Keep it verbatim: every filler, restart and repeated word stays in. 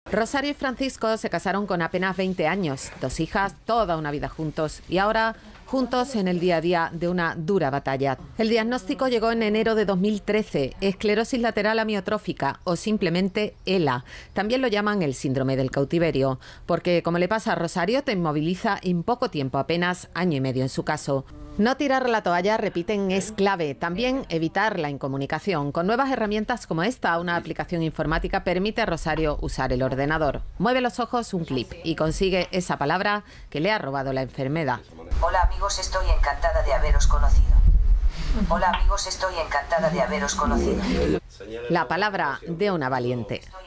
Rosario y Francisco se casaron con apenas veinte años, dos hijas, toda una vida juntos y ahora juntos en el día a día de una dura batalla. El diagnóstico llegó en enero de dos mil trece, esclerosis lateral amiotrófica o simplemente ELA. También lo llaman el síndrome del cautiverio, porque como le pasa a Rosario, te inmoviliza en poco tiempo, apenas año y medio en su caso. No tirar la toalla, repiten, es clave. También evitar la incomunicación. Con nuevas herramientas como esta, una aplicación informática permite a Rosario usar el ordenador. Mueve los ojos un clip y consigue esa palabra que le ha robado la enfermedad. Hola amigos, estoy encantada de haberos conocido. Hola amigos, estoy encantada de haberos conocido. La palabra de una valiente.